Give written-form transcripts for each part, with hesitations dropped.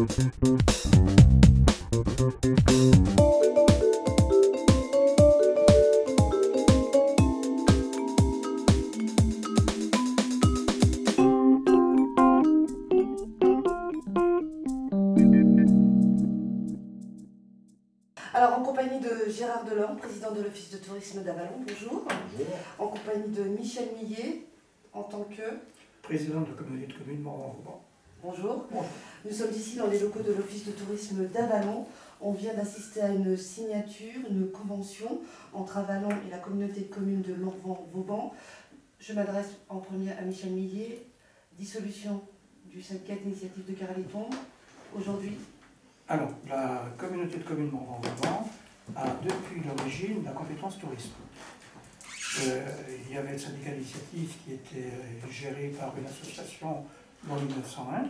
Alors, en compagnie de Gérard Delorme, président de l'Office de tourisme d'Avallon, bonjour. Bonjour. En compagnie de Michel Millet, en tant que... Président de la communauté de communes Morvan-Vauban. Bonjour. Bonjour. Nous sommes ici dans les locaux de l'Office de tourisme d'Avallon. On vient d'assister à une signature, une convention entre Avallon et la communauté de communes de Morvan-Vauban. Je m'adresse en premier à Michel Millet. Dissolution du syndicat d'initiative de Carré-les-Tombes. Aujourd'hui, Alors, la communauté de communes Morvan-Vauban a depuis l'origine la compétence tourisme. Il y avait le syndicat d'initiative qui était géré par une association en 1901.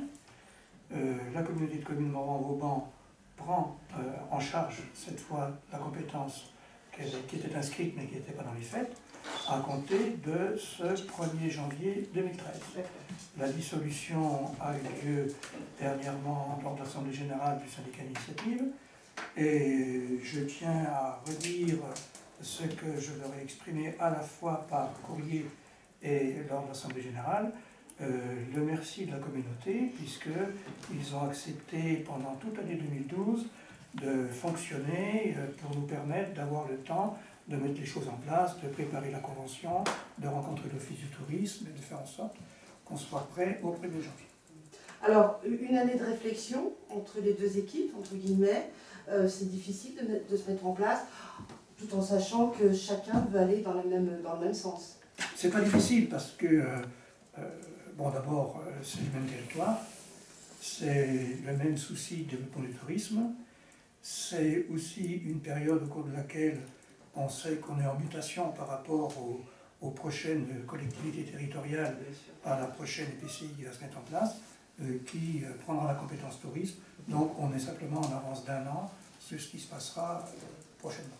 La communauté de communes Morvan-Vauban prend en charge cette fois la compétence qui était inscrite mais qui n'était pas dans les faits, à compter de ce 1er janvier 2013. La dissolution a eu lieu dernièrement lors de l'Assemblée générale du syndicat d'initiative et je tiens à redire ce que je leur ai exprimé à la fois par courrier et lors de l'Assemblée générale, le merci de la communauté puisqu'ils ont accepté pendant toute l'année 2012 de fonctionner pour nous permettre d'avoir le temps de mettre les choses en place, de préparer la convention, de rencontrer l'Office du tourisme et de faire en sorte qu'on soit prêt au 1er janvier. alors, une année de réflexion entre les deux équipes, entre guillemets, c'est difficile de se mettre en place, tout en sachant que chacun veut aller dans le même sens. C'est pas difficile parce que, bon d'abord, c'est le même territoire, c'est le même souci de développement du tourisme, c'est aussi une période au cours de laquelle on sait qu'on est en mutation par rapport aux prochaines collectivités territoriales, à la prochaine EPCI qui va se mettre en place, qui prendra la compétence tourisme. Donc on est simplement en avance d'1 an sur ce qui se passera prochainement.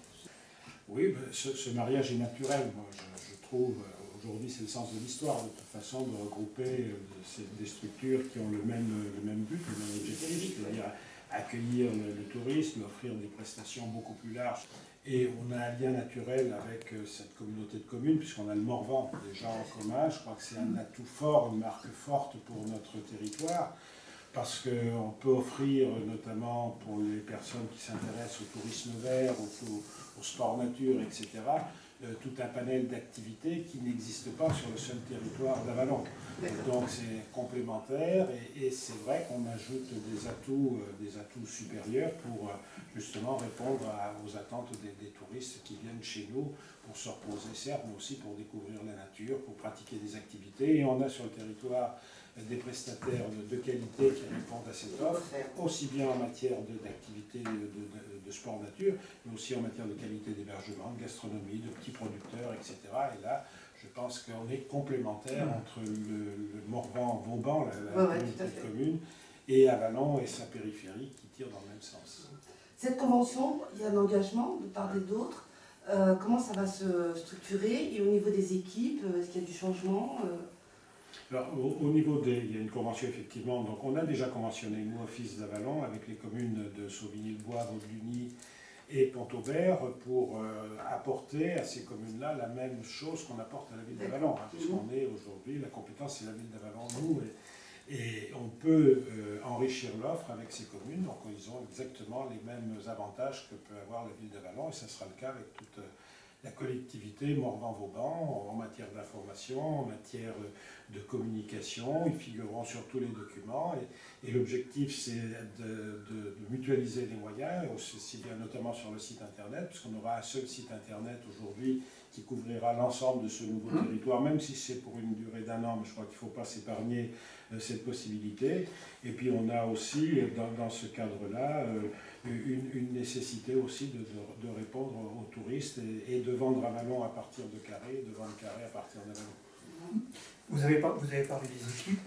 Oui, ce mariage est naturel. Moi, je trouve, aujourd'hui c'est le sens de l'histoire, de toute façon, de regrouper des structures qui ont le même but, le même objectif, c'est-à-dire accueillir le tourisme, offrir des prestations beaucoup plus larges. Et on a un lien naturel avec cette communauté de communes, puisqu'on a le Morvan déjà en commun. Je crois que c'est un atout fort, une marque forte pour notre territoire, parce qu'on peut offrir, notamment pour les personnes qui s'intéressent au tourisme vert, au sport nature, etc., tout un panel d'activités qui n'existe pas sur le seul territoire d'Avallon. Donc c'est complémentaire et c'est vrai qu'on ajoute des atouts supérieurs pour justement répondre aux attentes des touristes qui viennent chez nous pour se reposer certes, mais aussi pour découvrir la nature, pour pratiquer des activités. Et on a sur le territoire des prestataires de qualité qui répondent à cette offre, aussi bien en matière d'activité de sport nature, mais aussi en matière de qualité d'hébergement, de gastronomie, de petits producteurs, etc. Et là, je pense qu'on est complémentaire entre le Morvan-Vauban, la communauté de communes, et Avallon et sa périphérie qui tirent dans le même sens. Cette convention, il y a un engagement de part et d'autre. Comment ça va se structurer? Et au niveau des équipes, est-ce qu'il y a du changement? Alors, au niveau il y a une convention effectivement, donc on a déjà conventionné, nous, Office d'Avallon, avec les communes de Sauvigny-le-Bois, Vaudeluny et Pont-Auvert, pour apporter à ces communes-là la même chose qu'on apporte à la ville d'Avallon, puisqu'on est aujourd'hui, la compétence c'est la ville d'Avallon, nous, et on peut enrichir l'offre avec ces communes, donc ils ont exactement les mêmes avantages que peut avoir la ville d'Avallon, et ça sera le cas avec toute la collectivité Morvan-Vauban en matière d'information, en matière de communication. Ils figureront sur tous les documents et l'objectif c'est de mutualiser les moyens, aussi bien notamment sur le site internet, puisqu'on aura un seul site internet aujourd'hui qui couvrira l'ensemble de ce nouveau territoire, même si c'est pour une durée d'1 an, mais je crois qu'il ne faut pas s'épargner cette possibilité. Et puis on a aussi, dans ce cadre-là, une nécessité aussi de répondre aux touristes et de vendre Avallon à partir de Carré, de vendre Carré à partir d'Avallon. Vous avez parlé des équipes.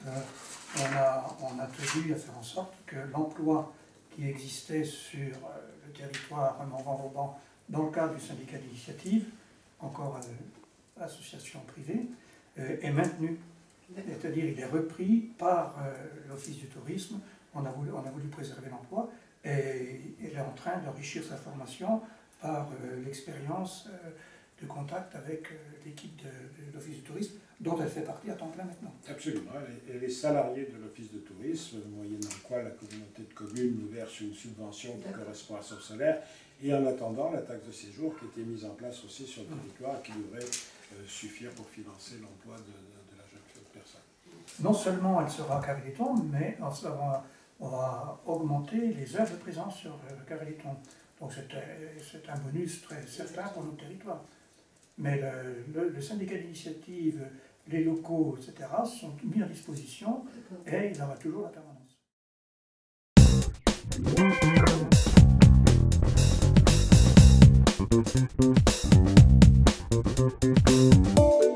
On a tenu à faire en sorte que l'emploi qui existait sur le territoire Morvan-Vauban dans le cadre du syndicat d'initiative, encore association privée, est maintenu. C'est-à-dire il est repris par l'Office du tourisme. on a voulu préserver l'emploi et elle est en train d'enrichir sa formation par l'expérience de contact avec l'équipe de l'Office du tourisme, dont elle fait partie à temps plein maintenant. Absolument. Elle est salariée de l'Office de tourisme, moyennant quoi la communauté de communes nous verse une subvention qui correspond à son salaire, et en attendant la taxe de séjour qui a été mise en place aussi sur le territoire, qui devrait suffire pour financer l'emploi de la jeune personne. Non seulement elle sera à Carleton, mais on va augmenter les heures de présence sur Carleton. Donc c'est un bonus très certain pour notre territoire. Mais le syndicat d'initiative, les locaux, etc. sont mis à disposition et il aura toujours la permanence.